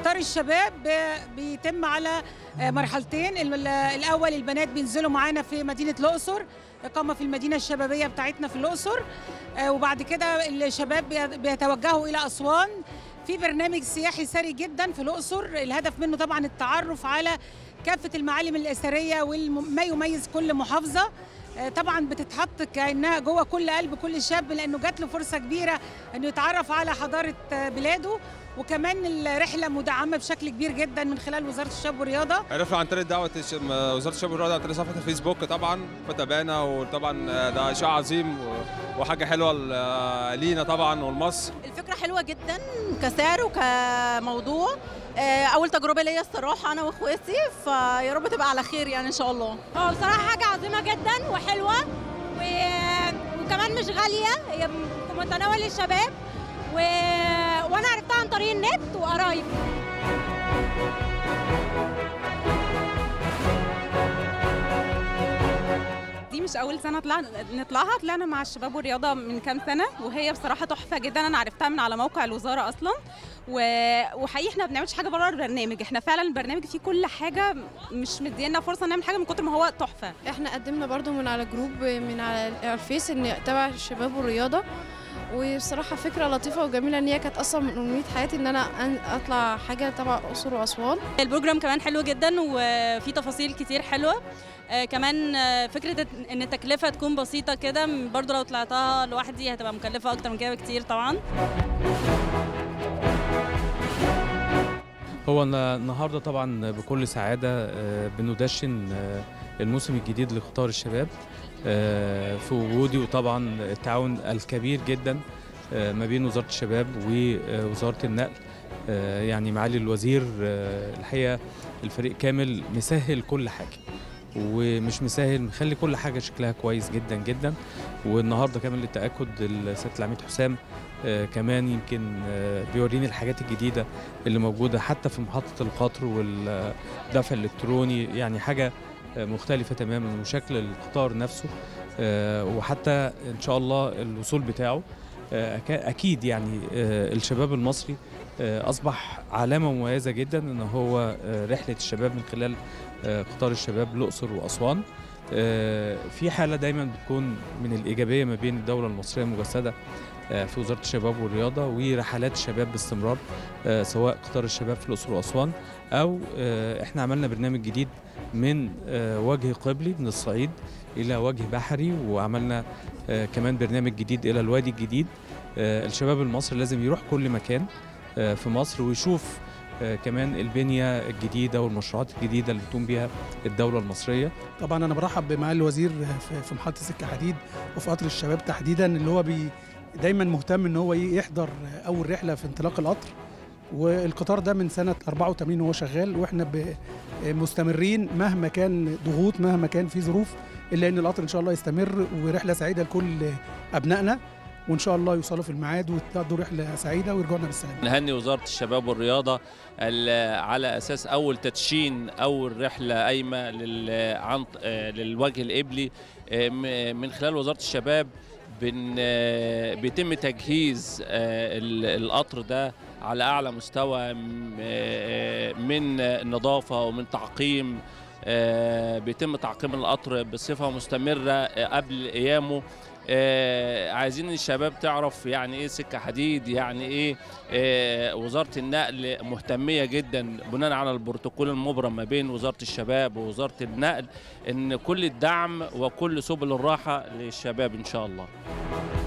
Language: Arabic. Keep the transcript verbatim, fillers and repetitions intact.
قطار الشباب بيتم على مرحلتين. الأول البنات بينزلوا معانا في مدينة الأقصر، إقامة في المدينة الشبابية بتاعتنا في الأقصر، وبعد كده الشباب بيتوجهوا إلى أسوان في برنامج سياحي ثري جدا في الأقصر. الهدف منه طبعا التعرف على كافة المعالم الأثرية وما يميز كل محافظة. طبعا بتتحط كأنها جوه كل قلب كل شاب، لأنه جات له فرصة كبيرة أنه يتعرف على حضارة بلاده. وكمان الرحله مدعمه بشكل كبير جدا من خلال وزاره الشباب والرياضه. عرفنا عن طريق دعوه وزاره الشباب والرياضه عن طريق صفحه الفيسبوك طبعا، فتابعنا، وطبعا ده شيء عظيم وحاجه حلوه لينا طبعا ولمصر. الفكره حلوه جدا كسعر وكموضوع، اول تجربه ليا الصراحه انا واخواتي، فيا رب تبقى على خير يعني ان شاء الله. اه بصراحه حاجه عظيمه جدا وحلوه و... وكمان مش غاليه، هي في متناول الشباب و... وانا عرفتها عن طريق النت وقرايبي. دي مش اول سنه طلعنا نطلعها، طلعنا مع الشباب والرياضه من كام سنه، وهي بصراحه تحفه جدا. انا عرفتها من على موقع الوزاره اصلا، و... وحقيقي احنا ما بنعملش حاجه بره البرنامج، احنا فعلا البرنامج فيه كل حاجه، مش مدينا فرصه نعمل حاجه من كتر ما هو تحفه. احنا قدمنا برضو من على جروب من على الفيس ان تبع الشباب والرياضه، وبصراحه فكره لطيفه وجميله، ان هي كانت اصلا من امنيه حياتي ان انا اطلع حاجه تبع الاقصر واسوان. البروجرام كمان حلو جدا وفي تفاصيل كتير حلوه، آه كمان آه فكره ان التكلفه تكون بسيطه كده، برضو لو طلعتها لوحدي هتبقى مكلفه اكتر من كده بكتير طبعا. هو النهارده طبعا بكل سعاده بندشن الموسم الجديد لقطار الشباب في وجودي، وطبعا التعاون الكبير جدا ما بين وزاره الشباب ووزاره النقل. يعني معالي الوزير الحقيقه الفريق كامل مسهل كل حاجه، ومش مسهل، مخلي كل حاجه شكلها كويس جدا جدا. والنهارده كمان للتاكد السيد العميد حسام آه كمان يمكن آه بيوريني الحاجات الجديده اللي موجوده حتى في محطه القطر والدفع الالكتروني، يعني حاجه آه مختلفه تماما، وشكل القطار نفسه آه وحتى ان شاء الله الوصول بتاعه آه اكيد يعني آه الشباب المصري آه اصبح علامه مميزه جدا ان هو آه رحله الشباب من خلال آه قطار الشباب الاقصر واسوان. في حالة دايما بتكون من الإيجابية ما بين الدولة المصرية المجسدة في وزارة الشباب والرياضة ورحلات الشباب باستمرار، سواء قطار الشباب في الأقصر وأسوان، أو إحنا عملنا برنامج جديد من وجه قبلي من الصعيد إلى وجه بحري، وعملنا كمان برنامج جديد إلى الوادي الجديد. الشباب المصري لازم يروح كل مكان في مصر ويشوف كمان البنية الجديدة والمشروعات الجديدة اللي بتقوم بها الدولة المصرية. طبعا أنا برحب بمعالي الوزير في محطة سكة حديد وفي قطر الشباب تحديدا، اللي هو بي دايما مهتم ان هو يحضر أول رحلة في انطلاق القطر، والقطار ده من سنة أربعة وثمانين وهو شغال، واحنا مستمرين مهما كان ضغوط، مهما كان في ظروف، إلا ان القطر ان شاء الله يستمر، ورحلة سعيدة لكل أبنائنا، وان شاء الله يوصلوا في الميعاد وتقضوا رحله سعيده ويرجعوا بالسلامه. نهني وزاره الشباب والرياضه على اساس اول تدشين اول رحله قايمه للوجه القبلي من خلال وزاره الشباب. بيتم تجهيز القطر ده على اعلى مستوى من النظافه ومن تعقيم، بيتم تعقيم القطر بصفه مستمره قبل قيامه. آه عايزين الشباب تعرف يعني ايه سكه حديد، يعني ايه آه وزاره النقل مهتميه جدا بناء على البروتوكول المبرم ما بين وزاره الشباب ووزاره النقل، ان كل الدعم وكل سبل الراحه للشباب ان شاء الله.